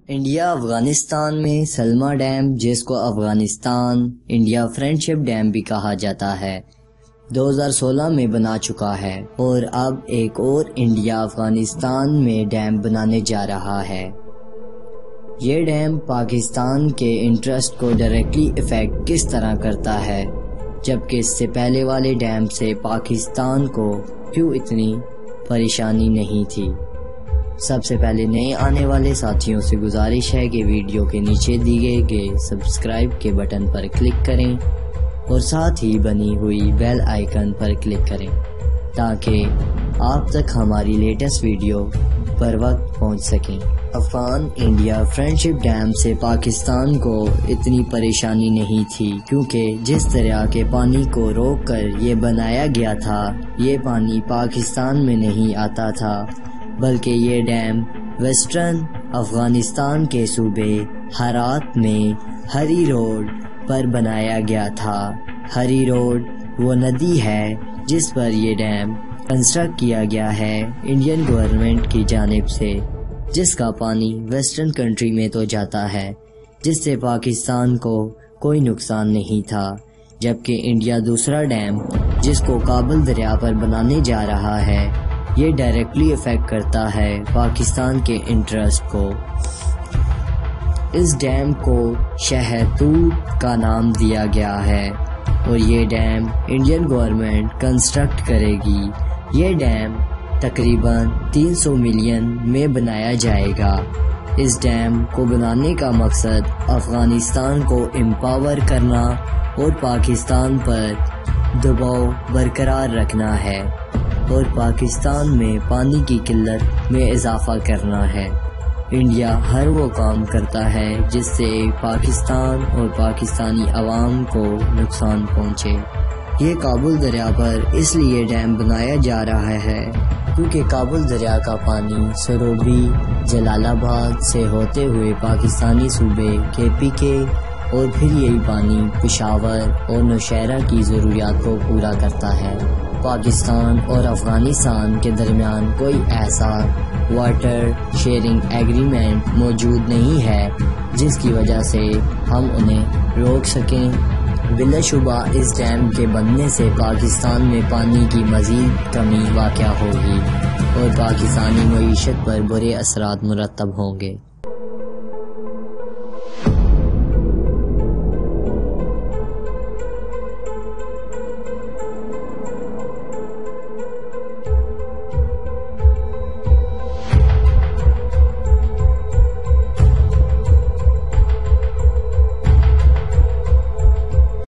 India Afghanistan میں سلما dam, جس کو افغانستان انڈیا فرینڈشپ ڈیم بھی کہا جاتا ہے، 2016 میں بنا چکا ہے اور اب ایک اور انڈیا افغانستان میں ڈیم بنانے جا رہا ہے۔ یہ ڈیم پاکستان کے انٹرسٹ کو ڈائریکٹلی افیکٹ کس طرح کرتا ہے، جبکہ اس سے پہلے والے ڈیم سے پاکستان کو کیوں اتنی پریشانی نہیں تھی۔ سب سے پہلے نئے آنے والے ساتھیوں سے گزارش ہے کہ ویڈیو کے نیچے دیے گئے سبسکرائب کے بٹن پر کلک کریں اور ساتھ ہی بنی ہوئی بیل آئیکن پر کلک کریں تاکہ آپ تک ہماری لیٹسٹ ویڈیو پر وقت پہنچ سکیں۔ افغان انڈیا فرینڈشپ ڈیم سے پاکستان کو اتنی پریشانی نہیں تھی، کیونکہ جس دریا کے پانی کو روک کر یہ بنایا گیا تھا، یہ پانی پاکستان میں نہیں آتا تھا، بلکہ یہ ڈیم ویسٹرن افغانستان کے صوبے ہرات میں ہری روڈ پر بنایا گیا تھا۔ ہری روڈ وہ ندی ہے جس پر یہ ڈیم کنسٹرکٹ کیا گیا ہے انڈین گورنمنٹ کی جانب سے، جس کا پانی ویسٹرن کنٹری میں تو جاتا ہے، جس سے پاکستان کو کوئی نقصان نہیں تھا، جبکہ انڈیا دوسرا ڈیم جس کو کابل دریا پر بنانے جا رہا ہے، یہ ڈائریکٹلی افیکٹ کرتا ہے پاکستان کے انٹرسٹ کو۔ اس ڈیم کو شہتوت کا نام دیا گیا ہے اور یہ ڈیم انڈین گورنمنٹ کنسٹرکٹ کرے گی۔ یہ ڈیم تقریباً 300 ملین میں بنایا جائے گا۔ اس ڈیم کو بنانے کا مقصد افغانستان کو امپاور کرنا اور پاکستان پر دباؤ برقرار رکھنا ہے اور پاکستان میں پانی کی قلت میں اضافہ کرنا ہے۔ انڈیا ہر وہ کام کرتا ہے جس سے پاکستان اور پاکستانی عوام کو نقصان پہنچے۔ یہ کابل دریا پر اس لیے ڈیم بنایا جا رہا ہے کیونکہ کابل دریا کا پانی سروبی، جلال آباد سے ہوتے ہوئے پاکستانی صوبے KP کے اور پھر یہی پانی پشاور اور نوشہرہ کی ضروریات کو پورا کرتا ہے۔ پاکستان اور افغانستان کے درمیان کوئی ایسا واٹر شیئرنگ ایگریمنٹ موجود نہیں ہے جس کی وجہ سے ہم انہیں روک سکیں۔ بلا شبہ اس ڈیم کے بننے سے پاکستان میں پانی کی مزید کمی واقع ہوگی اور پاکستانی معیشت پر برے اثرات مرتب ہوں گے۔